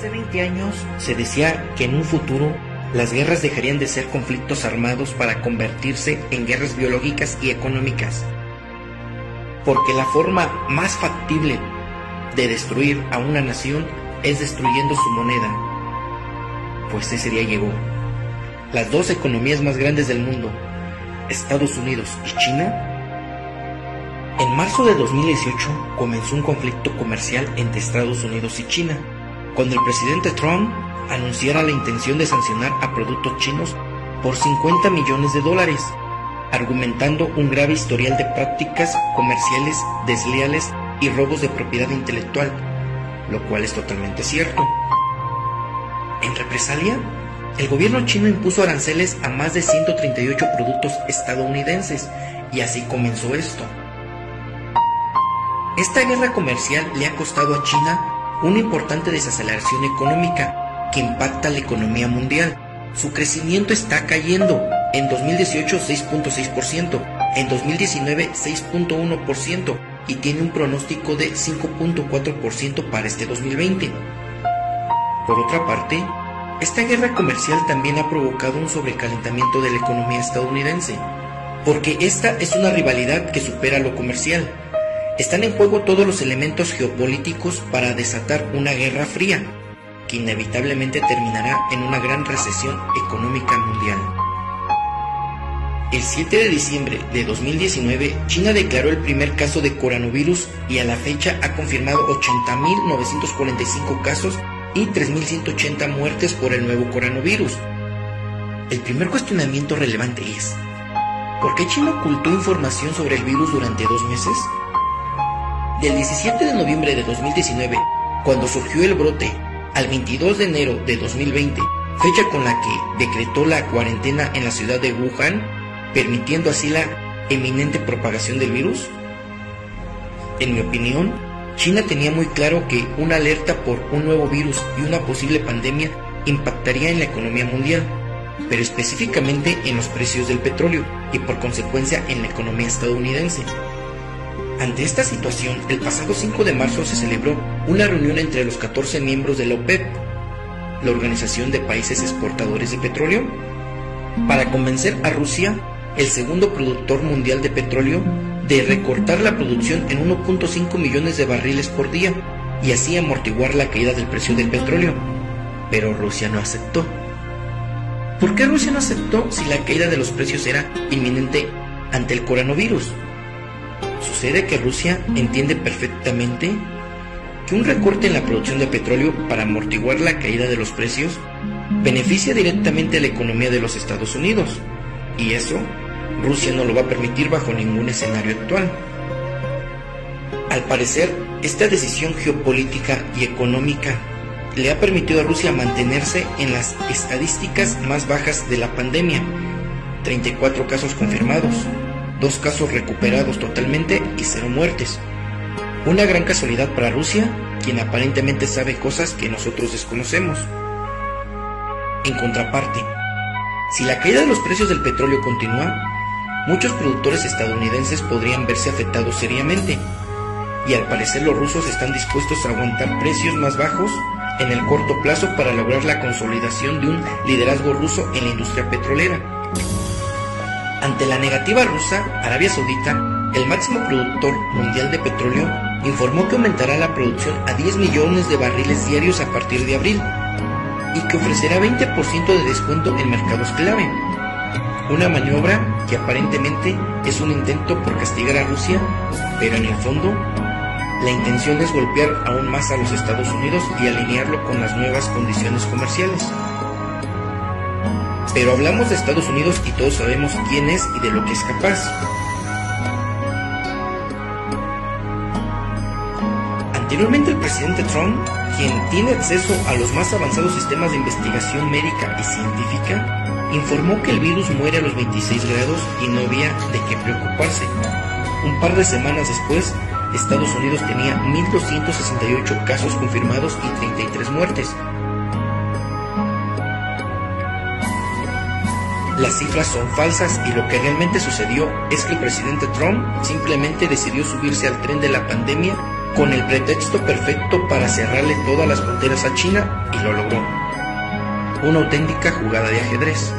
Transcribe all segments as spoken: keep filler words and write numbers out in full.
Hace veinte años se decía que en un futuro las guerras dejarían de ser conflictos armados para convertirse en guerras biológicas y económicas, porque la forma más factible de destruir a una nación es destruyendo su moneda. Pues ese día llegó. Las dos economías más grandes del mundo, Estados Unidos y China. En marzo de dos mil dieciocho comenzó un conflicto comercial entre Estados Unidos y China, cuando el presidente Trump anunciara la intención de sancionar a productos chinos por cincuenta millones de dólares, argumentando un grave historial de prácticas comerciales desleales y robos de propiedad intelectual, lo cual es totalmente cierto. En represalia, el gobierno chino impuso aranceles a más de ciento treinta y ocho productos estadounidenses, y así comenzó esto. Esta guerra comercial le ha costado a China una importante desaceleración económica que impacta a la economía mundial. Su crecimiento está cayendo, en dos mil dieciocho seis punto seis por ciento, en dos mil diecinueve seis punto uno por ciento y tiene un pronóstico de cinco punto cuatro por ciento para este dos mil veinte. Por otra parte, esta guerra comercial también ha provocado un sobrecalentamiento de la economía estadounidense, porque esta es una rivalidad que supera lo comercial. Están en juego todos los elementos geopolíticos para desatar una guerra fría, que inevitablemente terminará en una gran recesión económica mundial. El siete de diciembre de dos mil diecinueve, China declaró el primer caso de coronavirus y a la fecha ha confirmado ochenta mil novecientos cuarenta y cinco casos y tres mil ciento ochenta muertes por el nuevo coronavirus. El primer cuestionamiento relevante es: ¿por qué China ocultó información sobre el virus durante dos meses? Del diecisiete de noviembre de dos mil diecinueve, cuando surgió el brote, al veintidós de enero de dos mil veinte, fecha con la que decretó la cuarentena en la ciudad de Wuhan, permitiendo así la eminente propagación del virus. En mi opinión, China tenía muy claro que una alerta por un nuevo virus y una posible pandemia impactaría en la economía mundial, pero específicamente en los precios del petróleo y por consecuencia en la economía estadounidense. Ante esta situación, el pasado cinco de marzo se celebró una reunión entre los catorce miembros de la OPEP, la Organización de Países Exportadores de Petróleo, para convencer a Rusia, el segundo productor mundial de petróleo, de recortar la producción en uno punto cinco millones de barriles por día y así amortiguar la caída del precio del petróleo. Pero Rusia no aceptó. ¿Por qué Rusia no aceptó si la caída de los precios era inminente ante el coronavirus? Sucede que Rusia entiende perfectamente que un recorte en la producción de petróleo para amortiguar la caída de los precios beneficia directamente a la economía de los Estados Unidos, y eso Rusia no lo va a permitir bajo ningún escenario actual. Al parecer, esta decisión geopolítica y económica le ha permitido a Rusia mantenerse en las estadísticas más bajas de la pandemia: treinta y cuatro casos confirmados, dos casos recuperados totalmente y cero muertes. Una gran casualidad para Rusia, quien aparentemente sabe cosas que nosotros desconocemos. En contraparte, si la caída de los precios del petróleo continúa, muchos productores estadounidenses podrían verse afectados seriamente, y al parecer los rusos están dispuestos a aguantar precios más bajos en el corto plazo para lograr la consolidación de un liderazgo ruso en la industria petrolera. Ante la negativa rusa, Arabia Saudita, el máximo productor mundial de petróleo, informó que aumentará la producción a diez millones de barriles diarios a partir de abril y que ofrecerá veinte por ciento de descuento en mercados clave. Una maniobra que aparentemente es un intento por castigar a Rusia, pero en el fondo, la intención es golpear aún más a los Estados Unidos y alinearlo con las nuevas condiciones comerciales. Pero hablamos de Estados Unidos y todos sabemos quién es y de lo que es capaz. Anteriormente, el presidente Trump, quien tiene acceso a los más avanzados sistemas de investigación médica y científica, informó que el virus muere a los veintiséis grados y no había de qué preocuparse. Un par de semanas después, Estados Unidos tenía mil doscientos sesenta y ocho casos confirmados y treinta y tres muertes. Las cifras son falsas y lo que realmente sucedió es que el presidente Trump simplemente decidió subirse al tren de la pandemia con el pretexto perfecto para cerrarle todas las fronteras a China, y lo logró. Una auténtica jugada de ajedrez.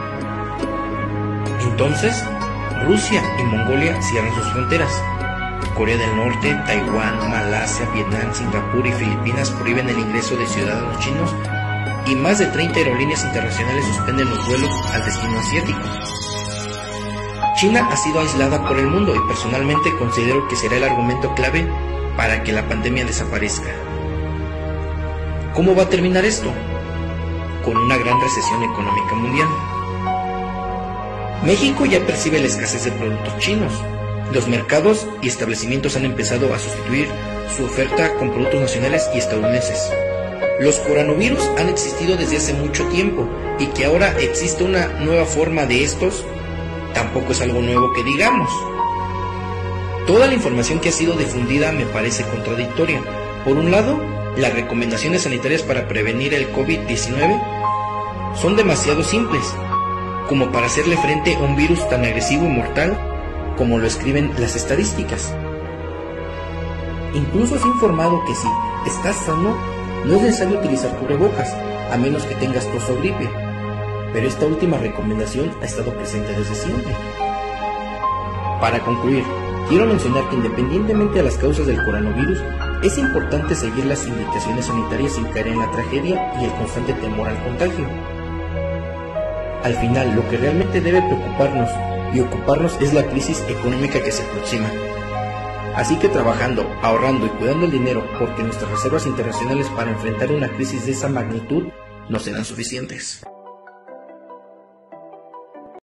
Entonces, Rusia y Mongolia cierran sus fronteras. Corea del Norte, Taiwán, Malasia, Vietnam, Singapur y Filipinas prohíben el ingreso de ciudadanos chinos y más de treinta aerolíneas internacionales suspenden los vuelos al destino asiático. China ha sido aislada por el mundo y personalmente considero que será el argumento clave para que la pandemia desaparezca. ¿Cómo va a terminar esto? Con una gran recesión económica mundial. México ya percibe la escasez de productos chinos. Los mercados y establecimientos han empezado a sustituir su oferta con productos nacionales y estadounidenses. Los coronavirus han existido desde hace mucho tiempo y que ahora existe una nueva forma de estos tampoco es algo nuevo que digamos. Toda la información que ha sido difundida me parece contradictoria. Por un lado, las recomendaciones sanitarias para prevenir el COVID diecinueve son demasiado simples como para hacerle frente a un virus tan agresivo y mortal como lo escriben las estadísticas. Incluso se ha informado que si estás sano, no es necesario utilizar cubrebocas, a menos que tengas tos o gripe, pero esta última recomendación ha estado presente desde siempre. Para concluir, quiero mencionar que independientemente de las causas del coronavirus, es importante seguir las indicaciones sanitarias sin caer en la tragedia y el constante temor al contagio. Al final, lo que realmente debe preocuparnos y ocuparnos es la crisis económica que se aproxima. Así que trabajando, ahorrando y cuidando el dinero, porque nuestras reservas internacionales para enfrentar una crisis de esa magnitud no serán suficientes.